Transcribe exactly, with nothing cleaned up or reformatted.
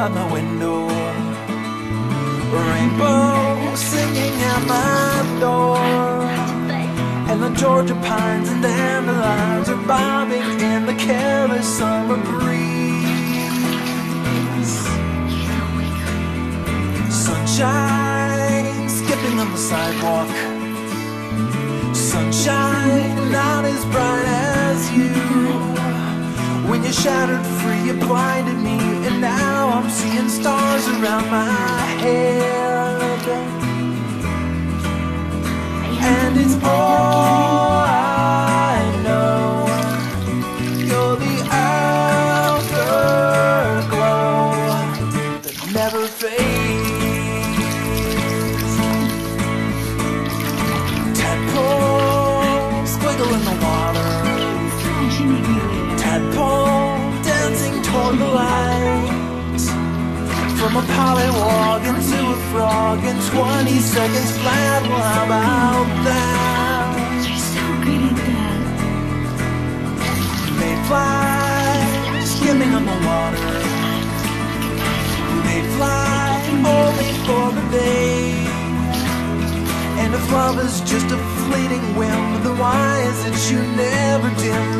by my window, rainbow singing at my door, and the Georgia pines and dandelions are bobbing in the careless summer breeze. Sunshine skipping on the sidewalk, sunshine not as bright as you. When you shattered free, you blinded me, and now I'm seeing stars around my head. And it's all I know, you're the afterglow that never fades. Tadpole squiggle in the water, tadpole dancing toward the light. From a pollywog into a frog in twenty seconds flat. Well, how about that? So good at that. They fly, skimming on the water. They fly only for the day. And if love is just a fleeting whim, then why is it you never dim